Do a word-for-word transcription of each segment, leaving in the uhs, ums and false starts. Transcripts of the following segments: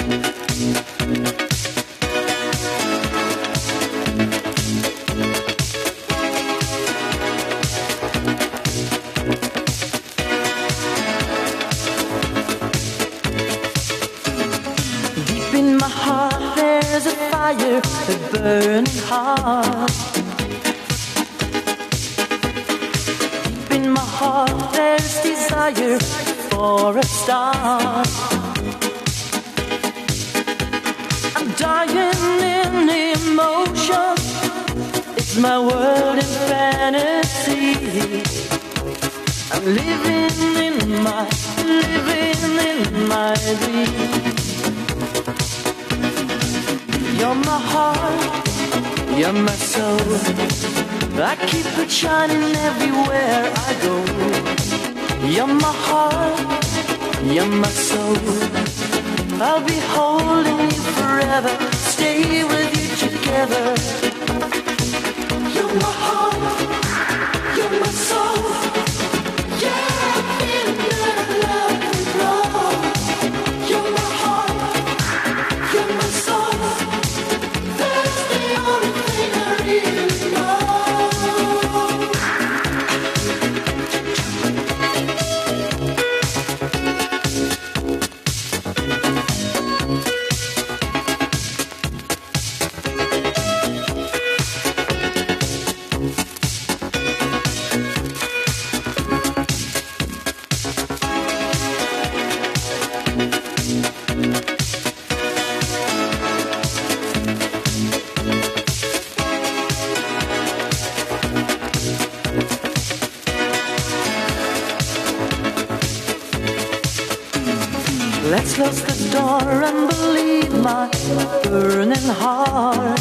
Let's close the door and believe my burning heart.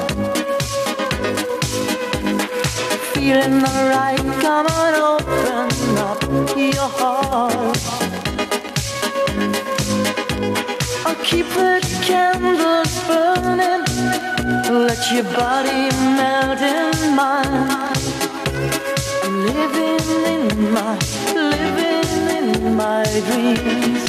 Feeling alright, come on, open up your heart. I'll keep the candles burning, let your body melt in mine. I'm living in my, living in my dreams.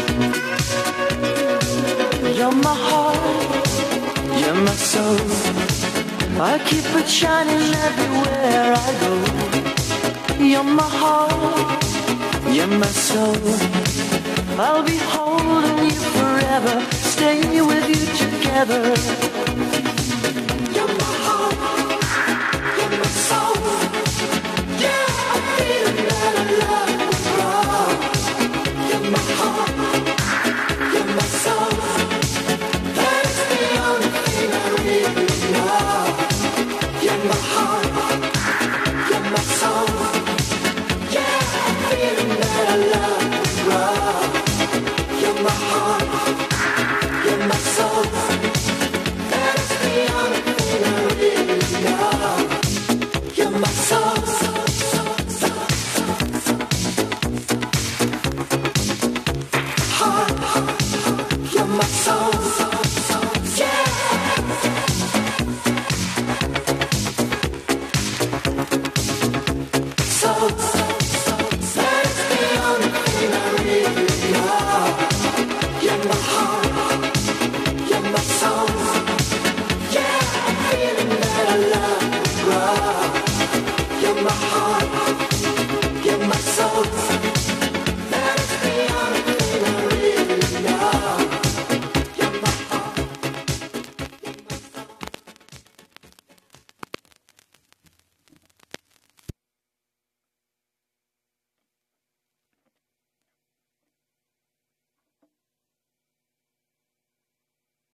You're my heart, you're my soul. I keep it shining everywhere I go. You're my heart, you're my soul. I'll be holding you forever, stay with you together. You're my heart, you're my soul. Yeah, I feel that I love will grow. You're my heart, you're my soul. You're my heart, you're my soul. Yeah, I'm feeling that I love will grow. You're my heart, you're my soul. That is the only thing I really know. You're my soul, soul, soul, soul. Heart, you're my soul, soul, soul.